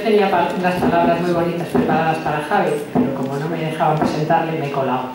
tenía unas palabras muy bonitas preparadas para Javi, pero como no me dejaban presentarle, me he colado.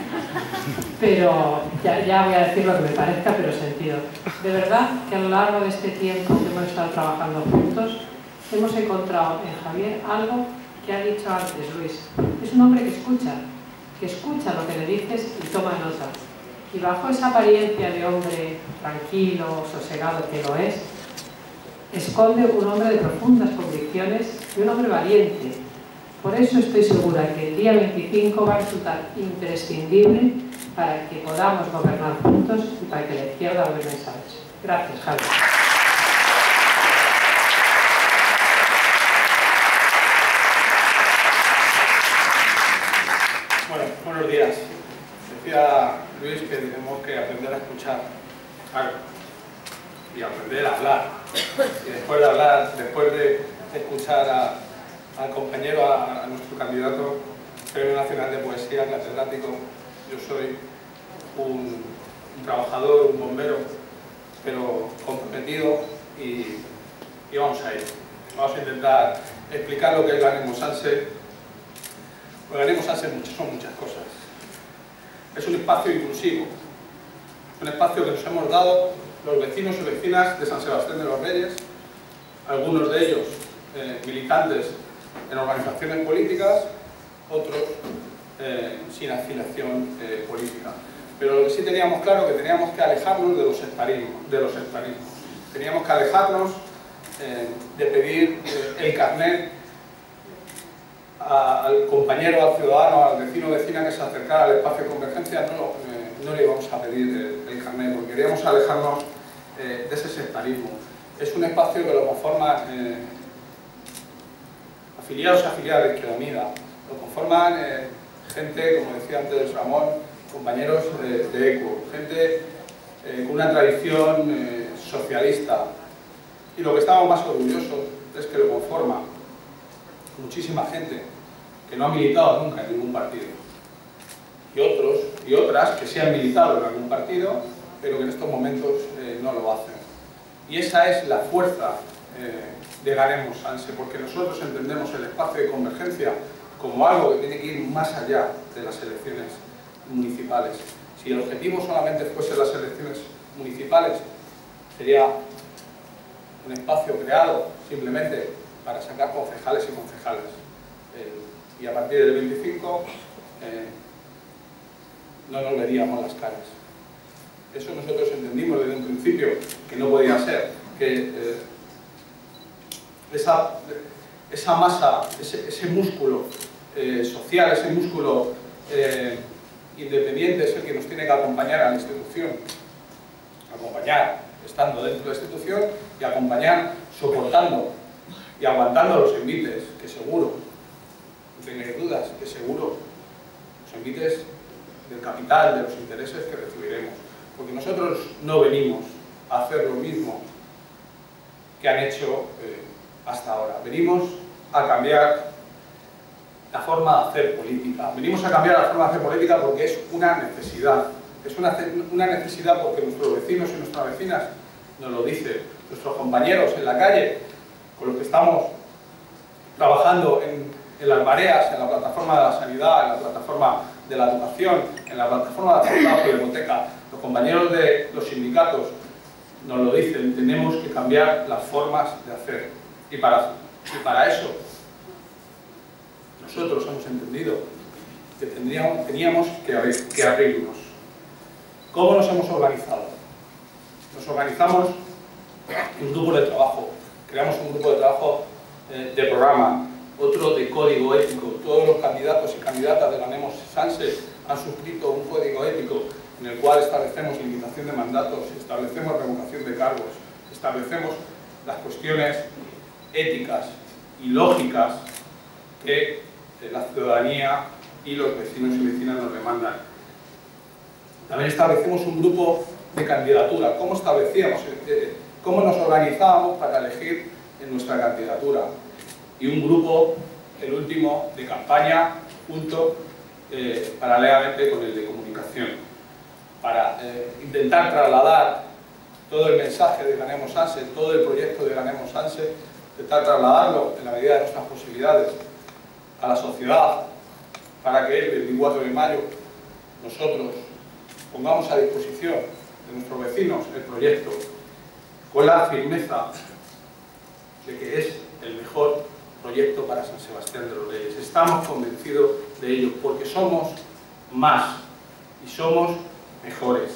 Pero ya voy a decir lo que me parezca, pero sentido. De verdad que a lo largo de este tiempo que hemos estado trabajando juntos, hemos encontrado en Javier algo que ha dicho antes Luis. Es un hombre que escucha lo que le dices y toma nota. Y bajo esa apariencia de hombre tranquilo, sosegado que lo es, esconde un hombre de profundas convicciones y un hombre valiente. Por eso estoy segura que el día 25 va a resultar imprescindible para que podamos gobernar juntos y para que la izquierda gobierne mensajes. Gracias, Javier. Bueno, buenos días. Decía Luis que tenemos que aprender a escuchar algo y aprender a hablar. Y después de hablar, después de escuchar al compañero, a nuestro candidato Premio Nacional de Poesía, catedrático, yo soy un trabajador, un bombero, pero comprometido y vamos a ir. Vamos a intentar explicar lo que es Ganemos Sanse. Pues Ganemos Sanse son muchas cosas. Es un espacio inclusivo, un espacio que nos hemos dado los vecinos y vecinas de San Sebastián de los Reyes, algunos de ellos militantes en organizaciones políticas, otros sin afiliación política. Pero lo que sí teníamos claro que teníamos que alejarnos de los sectarismos. Teníamos que alejarnos de pedir el carnet al compañero, al ciudadano, al vecino o vecina que se acercara al espacio de convergencia. No le íbamos a pedir el carnet, porque queríamos alejarnos de ese sectarismo. Es un espacio que lo conforman afiliados y afiliadas de Izquierda Unida, lo conforman gente, como decía antes Ramón, compañeros de ECO, gente con una tradición socialista. Y lo que estamos más orgullosos es que lo conforma muchísima gente que no ha militado nunca en ningún partido. Y otros y otras que sí han militado en algún partido, pero que en estos momentos no lo hacen. Y esa es la fuerza de Ganemos Sanse, porque nosotros entendemos el espacio de convergencia como algo que tiene que ir más allá de las elecciones municipales. Si el objetivo solamente fuese las elecciones municipales, sería un espacio creado simplemente para sacar concejales y concejales. Y a partir del 25 no nos veríamos las caras. Eso nosotros entendimos desde un principio que no podía ser, que esa masa, ese músculo social, ese músculo independiente es el que nos tiene que acompañar a la institución, acompañar estando dentro de la institución y acompañar soportando y aguantando los envites, que seguro, no tengáis dudas, que seguro, los envites del capital, de los intereses que recibiremos. Porque nosotros no venimos a hacer lo mismo que han hecho hasta ahora. Venimos a cambiar la forma de hacer política. Venimos a cambiar la forma de hacer política porque es una necesidad. Es una necesidad porque nuestros vecinos y nuestras vecinas nos lo dicen. Nuestros compañeros en la calle, con los que estamos trabajando en las mareas, en la plataforma de la sanidad, en la plataforma de la educación, en la plataforma de la biblioteca, los compañeros de los sindicatos nos lo dicen, tenemos que cambiar las formas de hacer. Y para eso nosotros hemos entendido que teníamos que abrirnos. ¿Cómo nos hemos organizado? Nos organizamos en grupos de trabajo. Creamos un grupo de trabajo de programa, otro de código ético. Todos los candidatos y candidatas de Ganemos Sanse han suscrito un código ético en el cual establecemos limitación de mandatos, establecemos revocación de cargos, establecemos las cuestiones éticas y lógicas que la ciudadanía y los vecinos y vecinas nos demandan. También establecemos un grupo de candidatura. ¿Cómo nos organizábamos para elegir en nuestra candidatura? Y un grupo, el último, de campaña, junto, paralelamente con el de comunicación, para intentar trasladar todo el mensaje de Ganemos Sanse, todo el proyecto de Ganemos Sanse intentar trasladarlo en la medida de nuestras posibilidades a la sociedad, para que el 24 de mayo nosotros pongamos a disposición de nuestros vecinos el proyecto con la firmeza de que es el mejor proyecto para San Sebastián de los Reyes. Estamos convencidos de ello, porque somos más y somos mejores.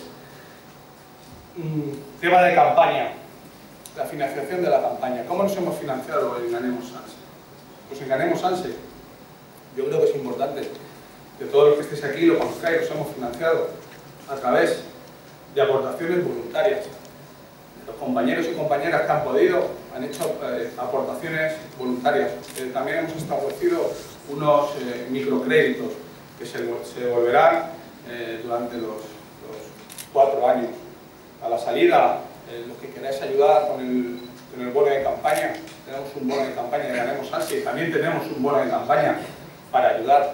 Tema de campaña, la financiación de la campaña. ¿Cómo nos hemos financiado en Ganemos Sanse? Pues en Ganemos Sanse, yo creo que es importante que todos los que estéis aquí lo conozcáis. Nos hemos financiado a través de aportaciones voluntarias. Los compañeros y compañeras que han podido han hecho aportaciones voluntarias. También hemos establecido unos microcréditos que se devolverán durante los 4 años. A la salida, los que queráis ayudar con el bono de campaña, tenemos un bono de campaña de Ganemos Sanse y también tenemos un bono de campaña para ayudar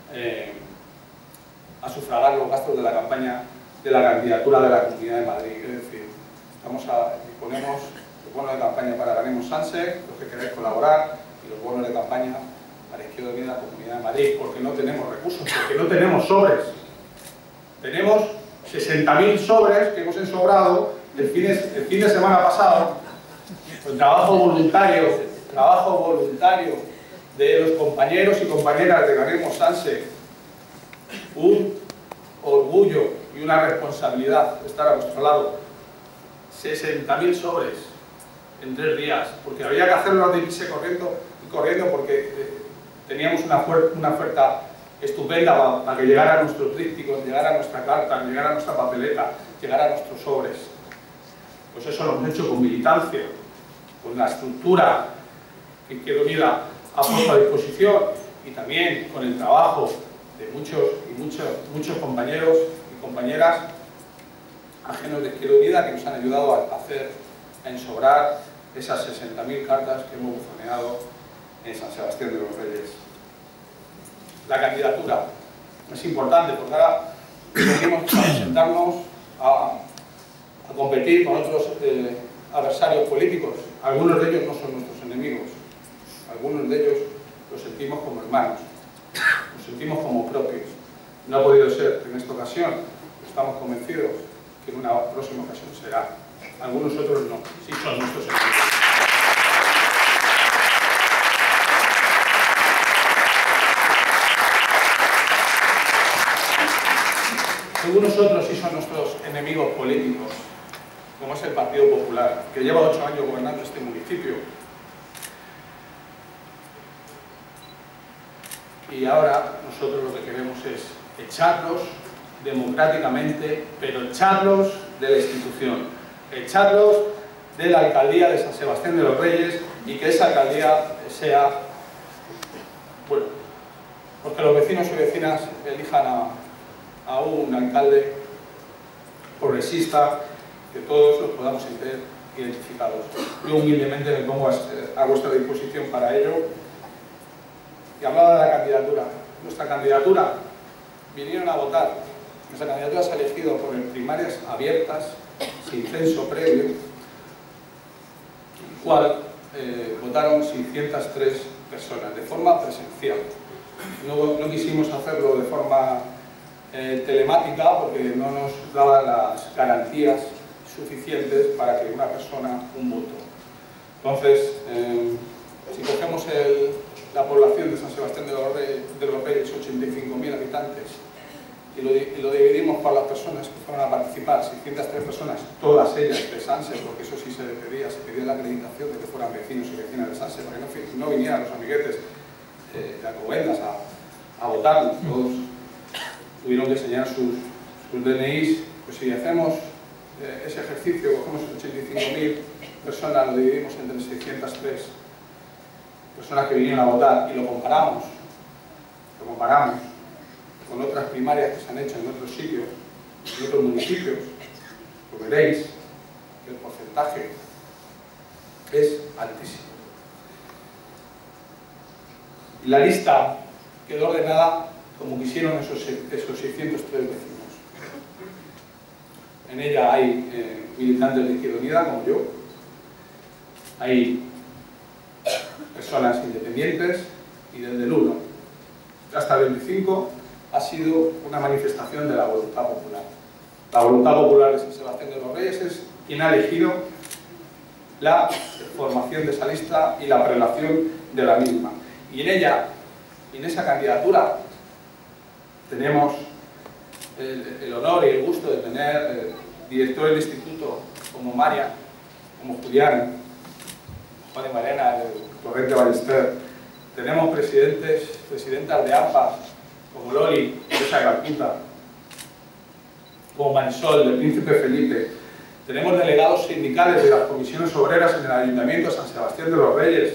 a sufragar los gastos de la campaña de la candidatura de la Comunidad de Madrid. Es decir, disponemos el bono de campaña para Ganemos Sanse, los que queráis colaborar, y los bonos de campaña para Izquierda Unida de la Comunidad de Madrid, porque no tenemos recursos, porque no tenemos sobres. Tenemos 60.000 sobres que hemos ensobrado el fin de semana pasado, con trabajo voluntario de los compañeros y compañeras de Ganemos Sanse. Un orgullo y una responsabilidad estar a vuestro lado. 60.000 sobres en 3 días, porque había que hacerlo de irse corriendo porque teníamos una oferta estupenda para que llegara nuestro tríptico, llegara nuestra carta, llegara nuestra papeleta, llegara nuestros sobres. Pues eso lo hemos hecho con militancia, con la estructura que Izquierda Unida ha puesto a disposición, y también con el trabajo de muchos compañeros y compañeras ajenos de Izquierda Unida que nos han ayudado a ensobrar esas 60.000 cartas que hemos buzoneado en San Sebastián de los Reyes. La candidatura es importante porque ahora venimos a presentarnos a competir con otros adversarios políticos. Algunos de ellos no son nuestros enemigos, algunos de ellos los sentimos como hermanos, los sentimos como propios. No ha podido ser en esta ocasión, estamos convencidos que en una próxima ocasión será. Algunos otros no, sí son nuestros enemigos. Algunos otros sí son nuestros enemigos políticos, como es el Partido Popular, que lleva 8 años gobernando este municipio. Y ahora nosotros lo que queremos es echarlos democráticamente, pero echarlos de la institución, echarlos de la alcaldía de San Sebastián de los Reyes, y que esa alcaldía sea, bueno, porque los vecinos y vecinas elijan a un alcalde progresista, que todos los podamos sentir identificados. Yo humildemente me pongo a vuestra disposición para ello. Y hablaba de la candidatura. Nuestra candidatura, vinieron a votar. Nuestra candidatura se ha elegido por primarias abiertas, sin censo previo, el cual votaron 603 personas, de forma presencial. No quisimos hacerlo de forma telemática porque no nos daban las garantías suficientes para que una persona un voto. Entonces, si cogemos la población de San Sebastián de los Reyes, 85.000 habitantes, y lo dividimos por las personas que fueron a participar, 603 personas, todas ellas de Sanse, porque eso sí se pedía la acreditación de que fueran vecinos y vecinas de Sanse, para que no vinieran los amiguetes de Alcobendas a votarnos. Todos tuvieron que enseñar sus DNIs. Pues si hacemos ese ejercicio, cogemos 85.000 personas, lo dividimos entre 603 personas que vinieron a votar y lo comparamos con otras primarias que se han hecho en otros sitios, en otros municipios, pues veréis que el porcentaje es altísimo. Y la lista quedó ordenada como quisieron esos 603 vecinos. En ella hay militantes de Izquierda Unida, como yo, hay personas independientes y desde el 1 hasta el 25 ha sido una manifestación de la voluntad popular. La voluntad popular de San Sebastián de los Reyes es quien ha elegido la formación de esa lista y la prelación de la misma. Y en ella, en esa candidatura, tenemos el honor y el gusto de tener director del instituto como María, como Julián, Juan de Marena, el Torrente Ballester. Tenemos presidentas de AMPA, como Loli, Teresa Garcuta, como Marisol, del Príncipe Felipe. Tenemos delegados sindicales de las comisiones obreras en el Ayuntamiento de San Sebastián de los Reyes,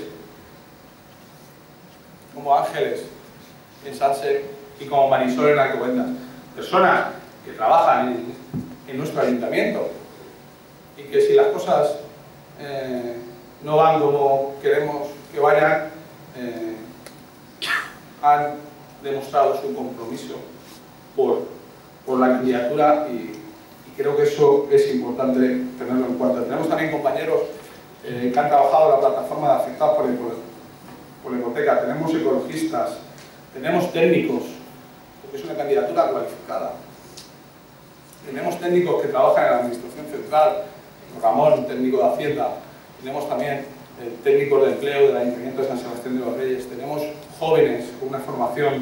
como Ángeles en Sanse y como Marisol en Alcobendas. Personas que trabajan en nuestro ayuntamiento y que si las cosas no van como queremos que vayan, han demostrado su compromiso por la candidatura y creo que eso es importante tenerlo en cuenta. Tenemos también compañeros que han trabajado en la plataforma de afectados por la hipoteca, tenemos ecologistas, tenemos técnicos, porque es una candidatura cualificada. Tenemos técnicos que trabajan en la Administración Central, Ramón, técnico de Hacienda, tenemos también técnicos de empleo del Ayuntamiento de San Sebastián de los Reyes, tenemos jóvenes con una formación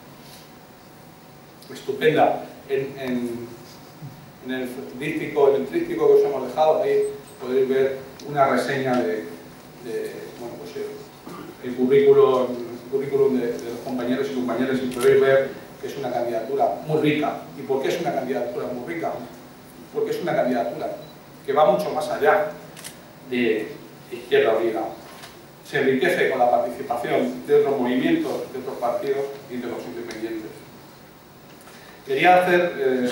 estupenda en el tríptico que os hemos dejado. Ahí podéis ver una reseña de bueno, pues, el currículum de los compañeros y compañeras, y podéis ver que es una candidatura muy rica. ¿Y por qué es una candidatura muy rica? Porque es una candidatura que va mucho más allá de Izquierda Unida. Se enriquece con la participación de otros movimientos, de otros partidos y de los independientes. Quería hacer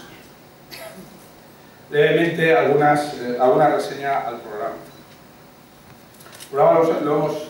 levemente alguna reseña al programa. El programa lo hemos,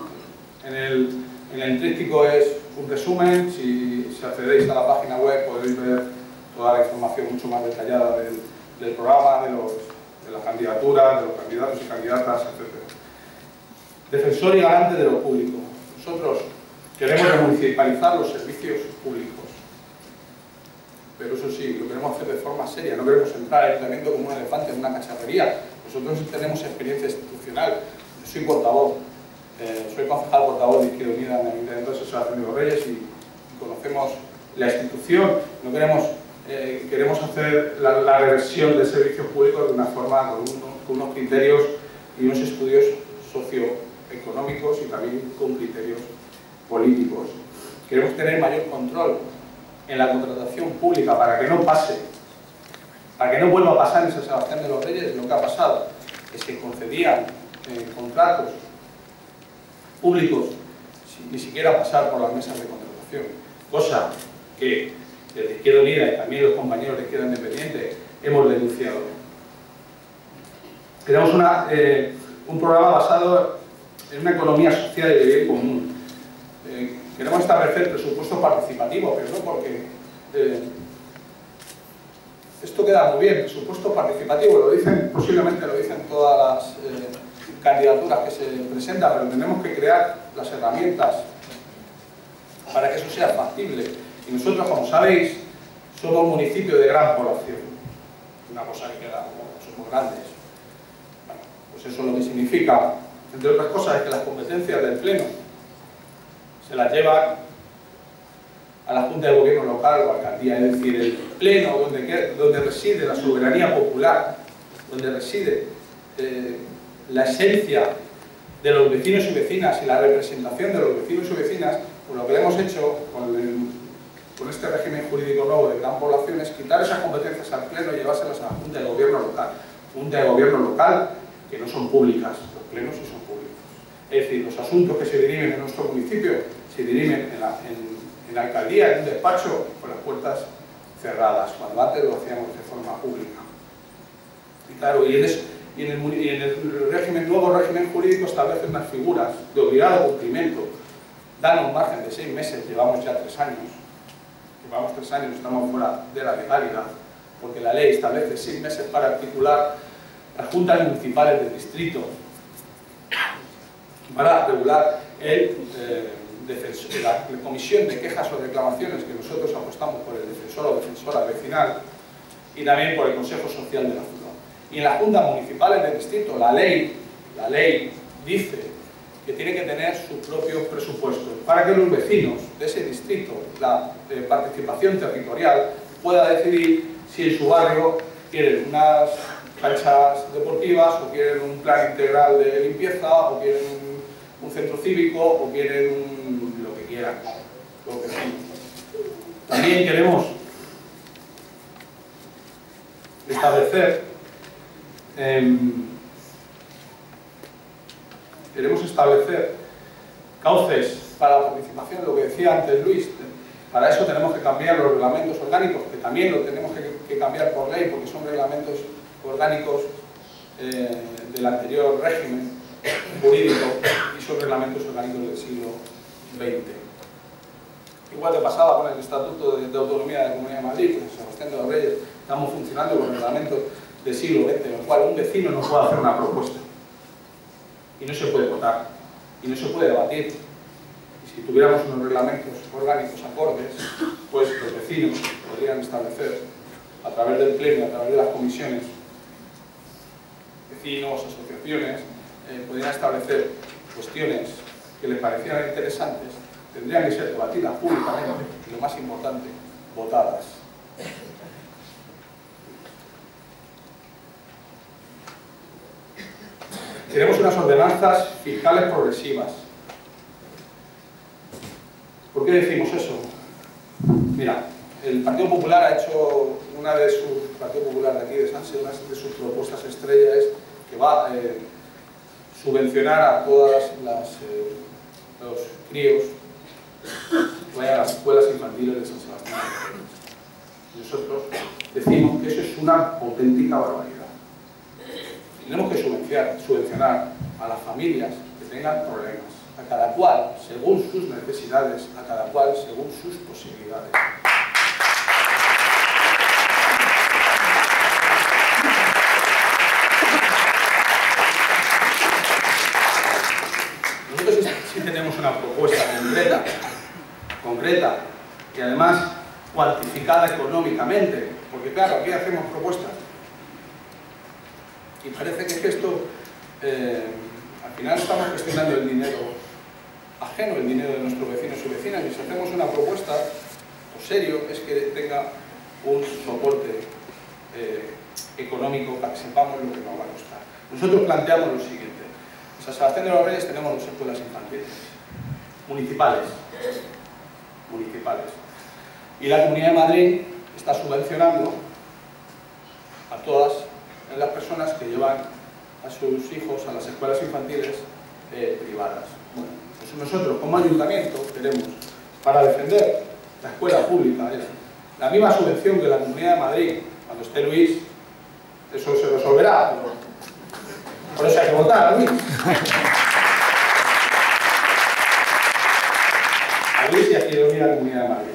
en el tríptico es un resumen. Si accedéis a la página web podéis ver toda la información mucho más detallada del programa, de las candidaturas, de los candidatos y candidatas, etc. Defensor y garante de lo público. Nosotros queremos remunicipalizar los servicios públicos, pero eso sí, lo queremos hacer de forma seria. No queremos entrar al ayuntamiento como un elefante en una cacharrería. Nosotros tenemos experiencia institucional. Yo soy portavoz, soy concejal portavoz de Izquierda Unida en el Ayuntamiento de San Sebastián de los Reyes y conocemos la institución. No queremos hacer la reversión de servicios públicos de una forma con unos criterios y unos estudios socioeconómicos y también con criterios políticos. Queremos tener mayor control en la contratación pública para que no pase, para que no vuelva a pasar en San Sebastián de los Reyes lo que ha pasado, es que concedían contratos públicos sin ni siquiera pasar por las mesas de contratación, cosa que desde Izquierda Unida y también los compañeros de Izquierda Independiente hemos denunciado. Tenemos un programa basado en una economía social y de bien común. Queremos establecer presupuesto participativo, pero no porque esto queda muy bien, presupuesto participativo, posiblemente lo dicen todas las candidaturas que se presentan, pero tenemos que crear las herramientas para que eso sea factible. Y nosotros, como sabéis, somos un municipio de gran población. Una cosa que queda, somos grandes. Bueno, pues eso lo que significa, entre otras cosas, es que las competencias del Pleno se las llevan a la Junta de Gobierno local o alcaldía, es decir, el Pleno donde reside la soberanía popular, donde reside la esencia de los vecinos y vecinas y la representación de los vecinos y vecinas. Pues lo que hemos hecho con este régimen jurídico nuevo de gran población es quitar esas competencias al Pleno y llevárselas a la Junta de Gobierno local. Junta de Gobierno local que no son públicas, los plenos sí son públicos. Es decir, los asuntos que se dirimen en nuestro municipio se dirimen en la alcaldía, en un despacho, con las puertas cerradas, cuando antes lo hacíamos de forma pública. Y claro, y en el nuevo régimen jurídico establece unas figuras de obligado cumplimiento. Dan un margen de 6 meses, llevamos ya 3 años. Llevamos 3 años, estamos fuera de la legalidad, porque la ley establece 6 meses para articular las juntas municipales del distrito para regular la comisión de quejas o reclamaciones, que nosotros apostamos por el defensor o defensora vecinal, y también por el Consejo Social de la ciudad. Y en las juntas municipales del distrito, la ley dice que tiene que tener sus propios presupuestos para que los vecinos de ese distrito, la participación territorial, pueda decidir si en su barrio quieren unas canchas deportivas, o quieren un plan integral de limpieza, o quieren un centro cívico, o quieren lo que quieran, los vecinos. También queremos establecer cauces para la participación, lo que decía antes Luis. Para eso tenemos que cambiar los reglamentos orgánicos, que también lo tenemos que cambiar por ley, porque son reglamentos orgánicos del anterior régimen jurídico y son reglamentos orgánicos del siglo XX. Igual que pasaba con el Estatuto de Autonomía de la Comunidad de Madrid, con Sebastián de los Reyes, estamos funcionando con reglamentos del siglo XX, en el cual un vecino no puede hacer una propuesta y no se puede votar y no se puede debatir. Y si tuviéramos unos reglamentos orgánicos acordes, pues los vecinos podrían establecer, a través del pleno, a través de las comisiones, vecinos, asociaciones, podrían establecer cuestiones que les parecieran interesantes, tendrían que ser debatidas públicamente y, lo más importante, votadas. Queremos unas ordenanzas fiscales progresivas. ¿Por qué decimos eso? Mira, el Partido Popular ha hecho Partido Popular de aquí de Sanse, una de sus propuestas estrella es que va a subvencionar a todas los críos que vayan a las escuelas infantiles de San Sebastián. Nosotros decimos que eso es una auténtica barbaridad. Tenemos que subvencionar a las familias que tengan problemas, a cada cual según sus necesidades, a cada cual según sus posibilidades. Nosotros sí tenemos una propuesta concreta y además cuantificada económicamente, porque claro, aquí hacemos propuestas y parece que esto, al final estamos gestionando el dinero ajeno, el dinero de nuestros vecinos y vecinas, y si hacemos una propuesta, lo serio es que tenga un soporte económico para que sepamos lo que nos va a costar. Nosotros planteamos lo siguiente: en San Sebastián de los Reyes tenemos 2 escuelas infantiles municipales, y la Comunidad de Madrid está subvencionando a todas las personas que llevan a sus hijos a las escuelas infantiles privadas. Bueno, pues nosotros como ayuntamiento queremos, para defender la escuela pública, la misma subvención que la Comunidad de Madrid. Cuando esté Luis, eso se resolverá, pero por eso hay que votar a Luis. A Luis y a Quiroga, la Comunidad de Madrid.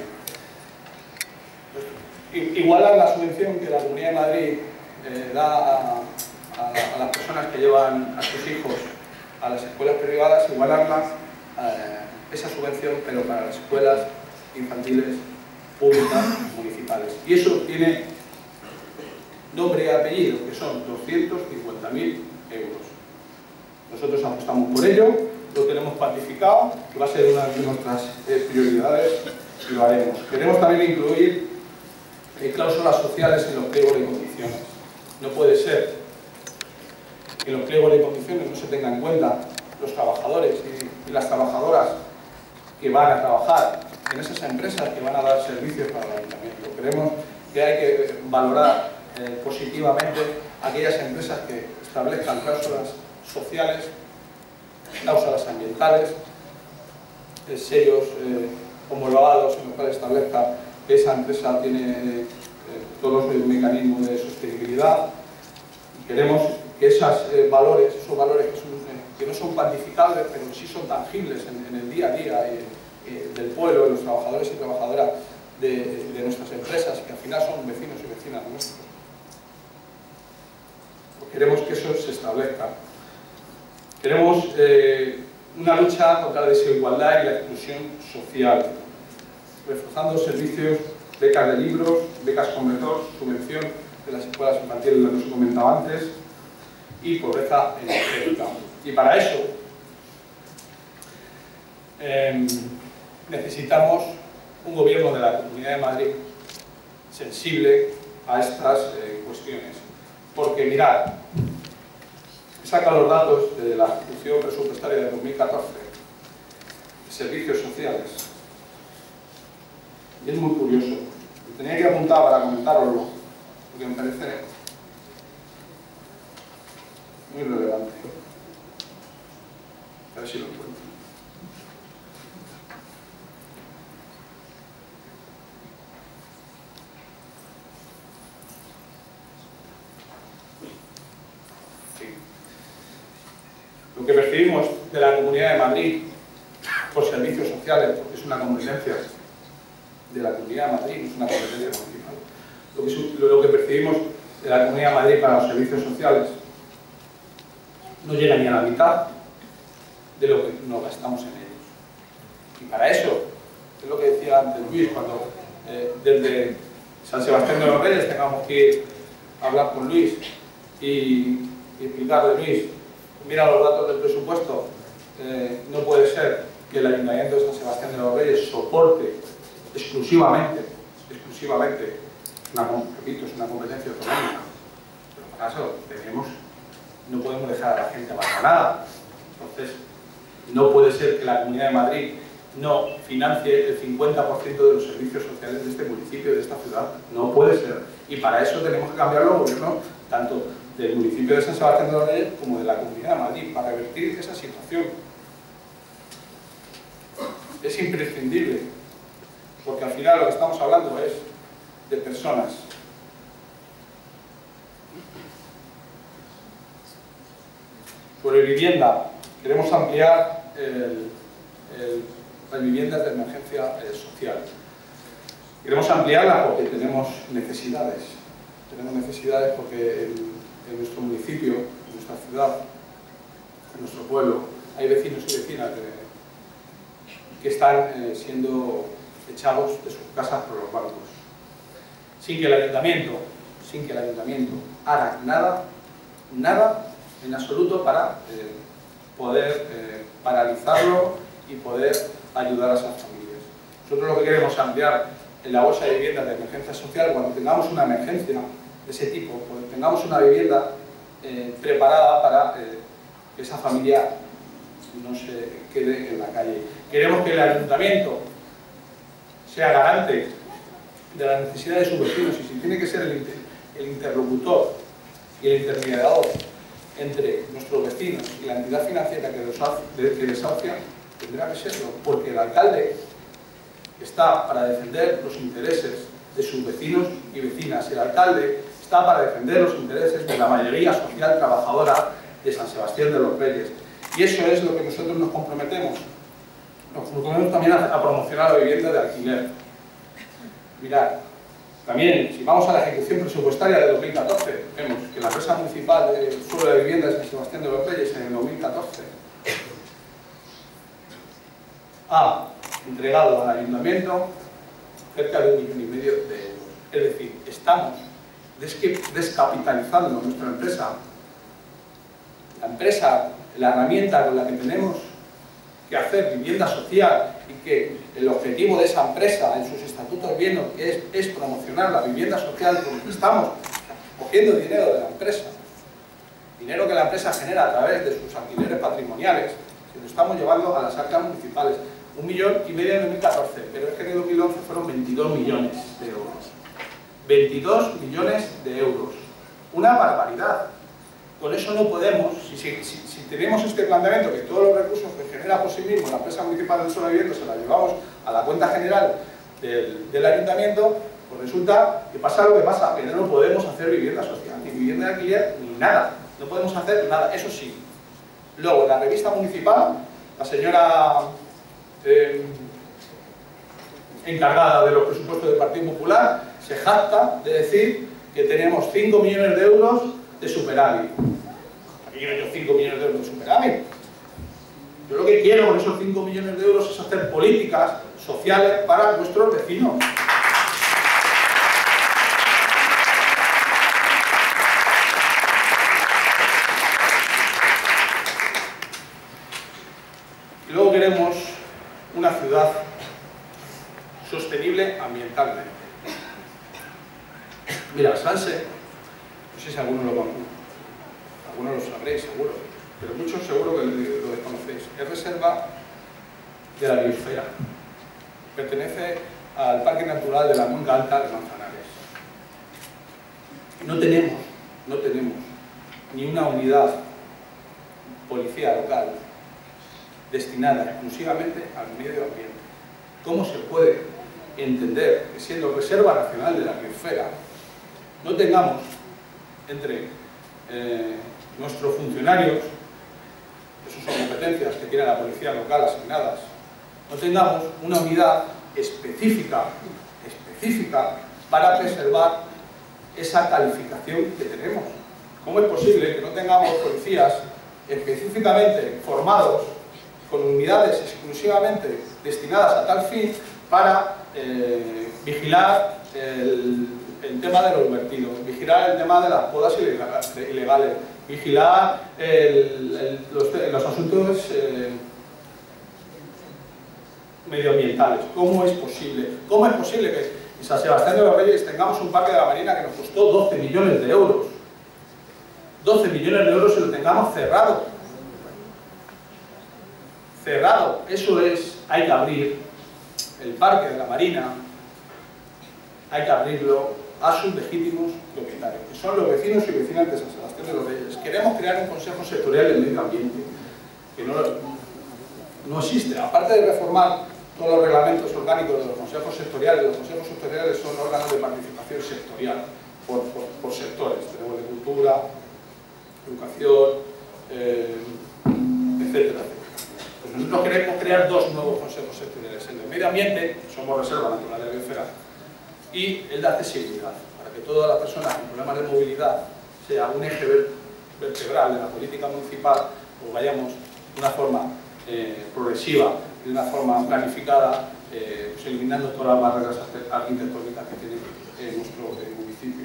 Igualar la subvención que la Comunidad de Madrid da a las personas que llevan a sus hijos a las escuelas privadas, igualarlas, esa subvención, pero para las escuelas infantiles públicas municipales. Y eso tiene nombre y apellido, que son 250.000 euros. Nosotros apostamos por ello, lo tenemos cuantificado, que va a ser una de nuestras prioridades y lo haremos. Queremos también incluir cláusulas sociales en los pliegos de condiciones. No puede ser que en los pliegos de condiciones no se tengan en cuenta los trabajadores y las trabajadoras que van a trabajar en esas empresas que van a dar servicios para el ayuntamiento. Creemos que hay que valorar positivamente aquellas empresas que establezcan cláusulas sociales, cláusulas ambientales, sellos homologados en los cuales establezca que esa empresa tiene todos los mecanismos de sostenibilidad. Y queremos que esos valores que no son cuantificables, pero sí son tangibles en el día a día del pueblo, de los trabajadores y trabajadoras de nuestras empresas, que al final son vecinos y vecinas nuestros. Pues queremos que eso se establezca. Queremos una lucha contra la desigualdad y la exclusión social, reforzando servicios, becas de libros, becas comedor, subvención de las escuelas infantiles, lo que os he comentado antes, y pobreza energética. Y para eso necesitamos un gobierno de la Comunidad de Madrid sensible a estas cuestiones. Porque mirad, saca los datos de la ejecución presupuestaria de 2014 de servicios sociales. Y es muy curioso. Lo tenía que apuntar para comentaroslo, porque me parece muy relevante. A ver si lo encuentro. Lo que percibimos de la Comunidad de Madrid por servicios sociales, porque es una competencia de la Comunidad de Madrid, no es una competencia municipal. Lo que percibimos de la Comunidad de Madrid para los servicios sociales no llega ni a la mitad de lo que nos gastamos en ellos. Y para eso, es lo que decía antes Luis, cuando desde San Sebastián de los Reyes tengamos que ir a hablar con Luis y explicarle, Luis, mira los datos del presupuesto, no puede ser que el Ayuntamiento de San Sebastián de los Reyes soporte exclusivamente, repito, es una competencia autonómica, pero para eso no podemos dejar a la gente abandonada. Entonces, no puede ser que la Comunidad de Madrid no financie el 50% de los servicios sociales de este municipio, de esta ciudad. No puede ser. Y para eso tenemos que cambiar los gobiernos, tanto del municipio de San Sebastián de los Reyes como de la Comunidad de Madrid, para revertir esa situación. Es imprescindible, porque al final lo que estamos hablando es de personas. Sobre vivienda, queremos ampliar las viviendas de emergencia social. Queremos ampliarlas porque tenemos necesidades. Tenemos necesidades porque en nuestro municipio, en nuestra ciudad, en nuestro pueblo, hay vecinos y vecinas que están siendo echados de sus casas por los bancos. Sin que el ayuntamiento haga nada en absoluto para poder paralizarlo y poder ayudar a esas familias. Nosotros lo que queremos es ampliar en la bolsa de viviendas de emergencia social cuando tengamos una emergencia de ese tipo, cuando tengamos una vivienda preparada para que esa familia no se quede en la calle. Queremos que el ayuntamiento sea garante de la necesidad de sus vecinos y si tiene que ser el interlocutor y el intermediador entre nuestros vecinos y la entidad financiera que desahucia, tendrá que serlo, porque el alcalde está para defender los intereses de sus vecinos y vecinas. El alcalde está para defender los intereses de la mayoría social trabajadora de San Sebastián de los Reyes. Y eso es lo que nosotros nos comprometemos. Nos comprometemos también a promocionar la vivienda de alquiler. Mirad, también, si vamos a la ejecución presupuestaria de 2014, vemos que la empresa municipal de suelo de vivienda de San Sebastián de los Reyes en el 2014 ha entregado al ayuntamiento cerca de 1,5 millones de euros. Es decir, estamos descapitalizando nuestra empresa. La empresa, la herramienta con la que tenemos que hacer vivienda social y que el objetivo de esa empresa en sus estatutos viendo que es promocionar la vivienda social, porque estamos cogiendo dinero de la empresa, dinero que la empresa genera a través de sus alquileres patrimoniales, que lo estamos llevando a las arcas municipales. 1,5 millones en 2014, pero es que en el 2011 fueron 22 millones de euros. 22 millones de euros. Una barbaridad. Con eso no podemos, si tenemos este planteamiento, que todos los recursos que genera por sí mismo la empresa municipal del suelo de vivienda se la llevamos a la cuenta general del ayuntamiento, pues resulta que pasa lo que pasa, que no podemos hacer vivienda social, ni vivienda de alquiler, ni nada. No podemos hacer nada, eso sí. Luego, en la revista municipal, la señora encargada de los presupuestos del Partido Popular se jacta de decir que tenemos 5 millones de euros de superávit. ¿Para qué quiero yo 5 millones de euros de superávit? Yo lo que quiero con esos 5 millones de euros es hacer políticas sociales para nuestros vecinos. Y luego queremos una ciudad sostenible ambientalmente. Mira, Sanse, no sé si algunos lo conocen, algunos lo sabréis seguro, pero muchos seguro que lo desconocéis. Es reserva de la biosfera. Pertenece al Parque Natural de la Monga Alta de Manzanares. No tenemos ni una unidad policía local destinada exclusivamente al medio ambiente. ¿Cómo se puede entender que siendo Reserva Nacional de la Biosfera no tengamos entre nuestros funcionarios, esas son competencias que tiene la policía local asignadas, no tengamos una unidad específica para preservar esa calificación que tenemos? ¿Cómo es posible que no tengamos policías específicamente formados con unidades exclusivamente destinadas a tal fin para vigilar el tema de los vertidos, vigilar el tema de las podas ilegales, vigilar los asuntos medioambientales? ¿Cómo es posible? ¿Cómo es posible que en San Sebastián de los Reyes tengamos un parque de la Marina que nos costó 12 millones de euros? 12 millones de euros y lo tengamos cerrado. Cerrado. Eso es, hay que abrir el parque de la Marina, hay que abrirlo a sus legítimos propietarios, que son los vecinos y vecinas de San Sebastián de los Reyes. Queremos crear un consejo sectorial del medio ambiente, que no existe. Aparte de reformar todos los reglamentos orgánicos de los consejos sectoriales son órganos de participación sectorial, por sectores. Tenemos de cultura, educación, etcétera. Pues nosotros queremos crear dos nuevos consejos sectoriales, el de medio ambiente, somos Reserva Natural de la Biosfera, y el de accesibilidad, para que todas las personas con problemas de movilidad sea un eje vertebral de la política municipal, o vayamos de una forma progresiva, de una forma planificada, pues eliminando todas las barreras arquitectónicas que tiene nuestro municipio.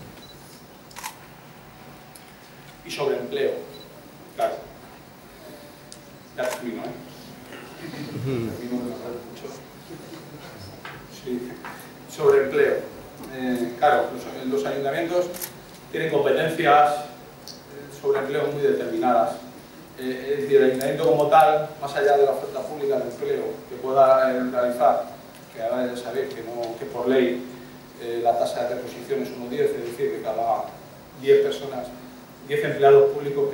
Y sobre empleo, claro. Ya termino, Termino de hablar mucho. Sí. Sobre empleo. Claro, los ayuntamientos tienen competencias sobre empleo muy determinadas. Es decir, el ayuntamiento como tal, más allá de la oferta pública de empleo que pueda realizar, que ahora ya sabéis que por ley la tasa de reposición es 1,10, es decir, que cada 10 personas, 10 empleados públicos que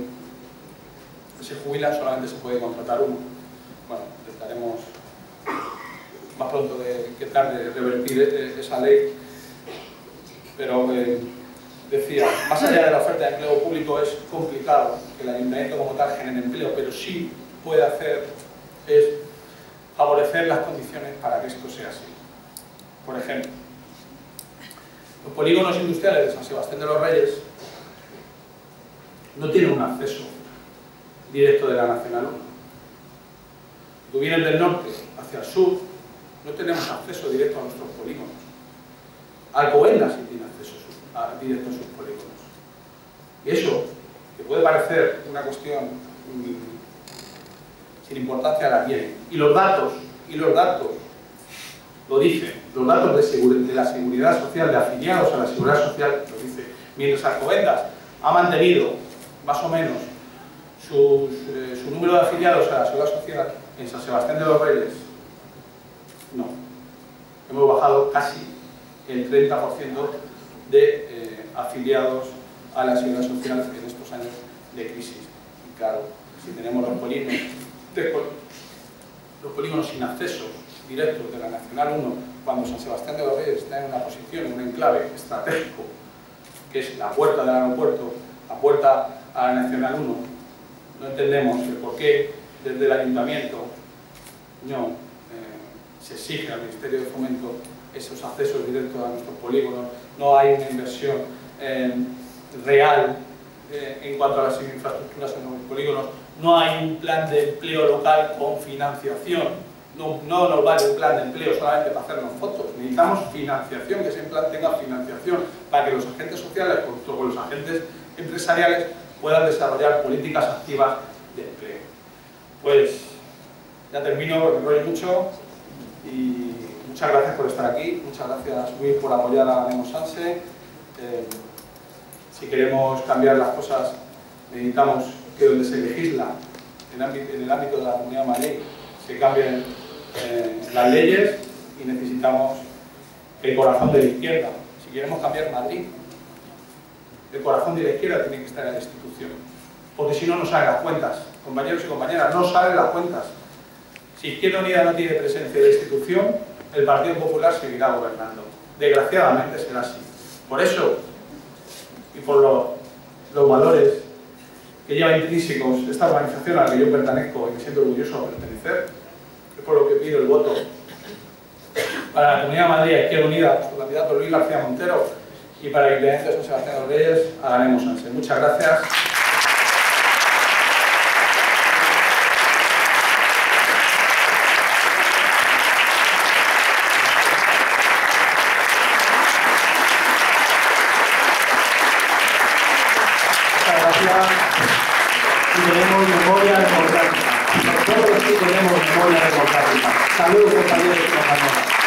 se jubilan, solamente se puede contratar uno. Bueno, intentaremos más pronto que tarde revertir esa ley, pero decía, más allá de la oferta de empleo público es complicado que el ayuntamiento como tal genere empleo, pero sí puede hacer es favorecer las condiciones para que esto sea así. Por ejemplo, los polígonos industriales de San Sebastián de los Reyes no tienen un acceso directo de la Nacional 1. Tú vienes del norte hacia el sur, no tenemos acceso directo a nuestros polígonos. Alcobendas sí tiene acceso directo a sus polígonos. Y eso, que puede parecer una cuestión sin importancia, la tiene. Y los datos lo dicen, los datos de la seguridad social, de afiliados a la seguridad social, lo dice. Mientras Alcobendas ha mantenido más o menos su número de afiliados a la seguridad social, en San Sebastián de los Reyes, no. Hemos bajado casi el 30% de afiliados a la seguridad social en estos años de crisis. Y claro, si tenemos los polígonos sin acceso directo de la Nacional 1, cuando San Sebastián de los Reyes está en una posición, en un enclave estratégico, que es la puerta del aeropuerto, la puerta a la Nacional 1, no entendemos el por qué desde el Ayuntamiento no se exige al Ministerio de Fomento esos accesos directos a nuestros polígonos, no hay una inversión real en cuanto a las infraestructuras en los polígonos, No hay un plan de empleo local con financiación. No nos vale un plan de empleo solamente para hacernos fotos. Necesitamos financiación, que ese plan tenga financiación para que los agentes sociales, junto con los agentes empresariales, puedan desarrollar políticas activas de empleo. Pues ya termino porque me enrollo mucho y muchas gracias por estar aquí. Muchas gracias, Luis, por apoyar a Nemo Sanse. Si queremos cambiar las cosas, necesitamos que donde se legisla en el ámbito de la Comunidad de Madrid se cambien las leyes y necesitamos el corazón de la izquierda. Si queremos cambiar Madrid, el corazón de la izquierda tiene que estar en la institución, porque si no, no salen las cuentas. Compañeros y compañeras, no salen las cuentas. Si Izquierda Unida no tiene presencia en la institución, el Partido Popular seguirá gobernando. Desgraciadamente será así. Por eso, y por los valores que lleva intrínsecos esta organización a la que yo pertenezco y me siento orgulloso de pertenecer, es por lo que pido el voto para la Comunidad de Madrid a Izquierda Unida, su candidato Luis García Montero, y para el Ayuntamiento de San Sebastián de los Reyes a Nemo Sanse. Muchas gracias. Y tenemos memoria democrática. Nosotros sí tenemos memoria democrática. Saludos, compañeros y compañeras.